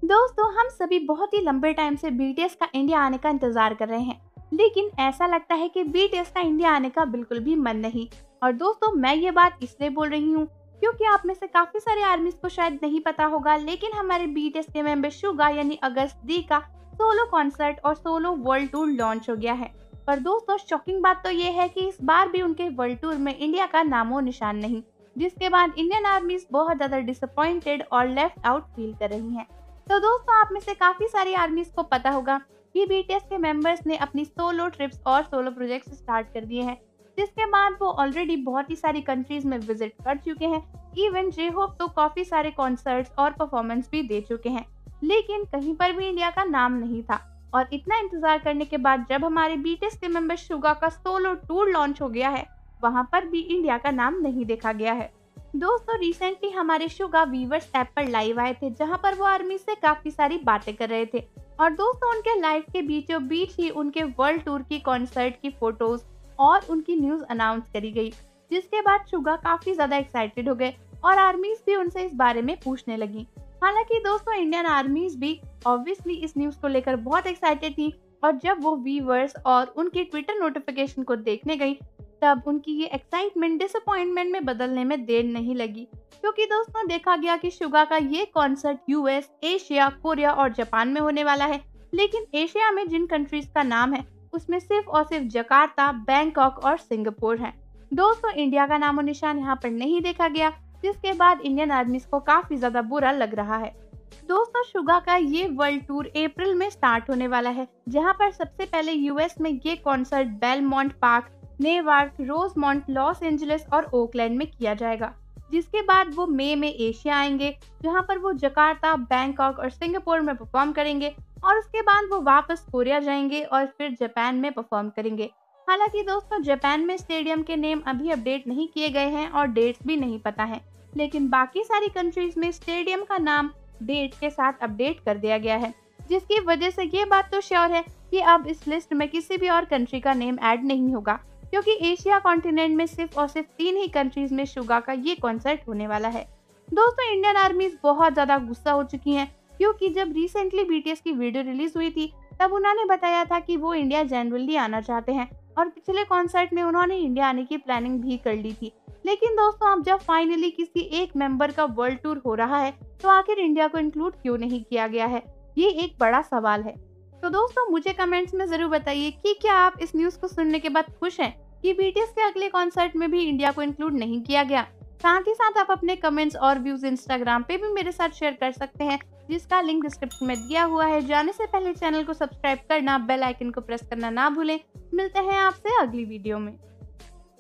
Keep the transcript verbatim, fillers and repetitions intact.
दोस्तों, हम सभी बहुत ही लंबे टाइम से बीटीएस का इंडिया आने का इंतजार कर रहे हैं, लेकिन ऐसा लगता है कि बीटीएस का इंडिया आने का बिल्कुल भी मन नहीं। और दोस्तों, मैं ये बात इसलिए बोल रही हूँ क्योंकि आप में से काफी सारे आर्मीज को शायद नहीं पता होगा, लेकिन हमारे बीटीएस के मेंबर सुगा यानी अगस्त डी का सोलो कॉन्सर्ट और सोलो वर्ल्ड टूर लॉन्च हो गया है। पर दोस्तों, शॉकिंग बात तो ये है कि इस बार भी उनके वर्ल्ड टूर में इंडिया का नामो निशान नहीं, जिसके बाद इंडियन आर्मीज बहुत ज्यादा डिसअपॉइंटेड और लेफ्ट आउट फील कर रही हैं। तो दोस्तों, आप में से काफी सारी आर्मीज को पता होगा कि बीटीएस के मेंबर्स ने अपनी सोलो ट्रिप्स और सोलो प्रोजेक्ट्स स्टार्ट कर दिए हैं, जिसके बाद वो ऑलरेडी बहुत ही सारी कंट्रीज में विजिट कर चुके हैं। इवन जे होप तो काफी सारे कॉन्सर्ट्स और परफॉर्मेंस भी दे चुके हैं, लेकिन कहीं पर भी इंडिया का नाम नहीं था। और इतना इंतजार करने के बाद जब हमारे बीटीएस के मेंबर सुगा का सोलो टूर लॉन्च हो गया है, वहां पर भी इंडिया का नाम नहीं देखा गया है। दोस्तों, रिसेंटली हमारे सुगा वीवर्स ऐप पर लाइव आए थे, जहां पर वो आर्मी से काफी सारी बातें कर रहे थे। और दोस्तों, उनके लाइव के बीचों बीच ही उनके वर्ल्ड टूर की कॉन्सर्ट की फोटोज और उनकी न्यूज अनाउंस करी गई, जिसके बाद सुगा काफी ज्यादा एक्साइटेड हो गए और आर्मीज भी उनसे इस बारे में पूछने लगी। हालांकि दोस्तों, इंडियन आर्मीज भी ऑब्वियसली इस न्यूज को लेकर बहुत एक्साइटेड थी, और जब वो वीवर्स और उनकी ट्विटर नोटिफिकेशन को देखने गई, तब उनकी ये एक्साइटमेंट डिसअपॉइंटमेंट में बदलने में देर नहीं लगी, क्योंकि दोस्तों देखा गया कि सुगा का ये कॉन्सर्ट यूएस, एशिया, कोरिया और जापान में होने वाला है। लेकिन एशिया में जिन कंट्रीज का नाम है, उसमें सिर्फ और सिर्फ जकार्ता, बैंकॉक और सिंगापुर है। दोस्तों, इंडिया का नामो निशान यहाँ पर नहीं देखा गया, जिसके बाद इंडियन आर्मीज को काफी ज्यादा बुरा लग रहा है। दोस्तों, सुगा का ये वर्ल्ड टूर अप्रैल में स्टार्ट होने वाला है, जहाँ पर सबसे पहले यूएस में ये concert Belmont Park, Newark, Rosemont, Los Angeles और ओकलैंड में किया जाएगा। जिसके बाद वो मई में एशिया आएंगे, जहां पर वो जकार्ता, बैंकॉक और सिंगापुर में परफॉर्म करेंगे, और उसके बाद वो वापस कोरिया जाएंगे और फिर जापान में परफॉर्म करेंगे। हालांकि दोस्तों, जापान में स्टेडियम के नेम अभी अपडेट नहीं किए गए हैं और डेट्स भी नहीं पता है, लेकिन बाकी सारी कंट्रीज में स्टेडियम का नाम डेट के साथ अपडेट कर दिया गया है, जिसकी वजह से ये बात तो श्योर है कि अब इस लिस्ट में किसी भी और कंट्री का नेम ऐड नहीं होगा, क्योंकि एशिया कॉन्टिनेंट में सिर्फ और सिर्फ तीन ही कंट्रीज में सुगा का ये कॉन्सर्ट होने वाला है। दोस्तों, इंडियन आर्मीज बहुत ज्यादा गुस्सा हो चुकी हैं, क्योंकि जब रिसेंटली बीटीएस की वीडियो रिलीज हुई थी, तब उन्होंने बताया था कि वो इंडिया जनरली आना चाहते हैं, और पिछले कॉन्सर्ट में उन्होंने इंडिया आने की प्लानिंग भी कर ली थी। लेकिन दोस्तों, अब जब फाइनली किसी एक मेंबर का वर्ल्ड टूर हो रहा है, तो आखिर इंडिया को इंक्लूड क्यों नहीं किया गया है, ये एक बड़ा सवाल है। तो दोस्तों, मुझे कमेंट्स में जरूर बताइए कि क्या आप इस न्यूज को सुनने के बाद खुश हैं कि बीटीएस के अगले कॉन्सर्ट में भी इंडिया को इंक्लूड नहीं किया गया। साथ ही साथ आप अपने कमेंट्स और व्यूज इंस्टाग्राम पे भी मेरे साथ शेयर कर सकते हैं, जिसका लिंक डिस्क्रिप्शन में दिया हुआ है। जाने से पहले चैनल को सब्सक्राइब करना, बेल आइकन को प्रेस करना ना भूलें। मिलते हैं आपसे अगली वीडियो में।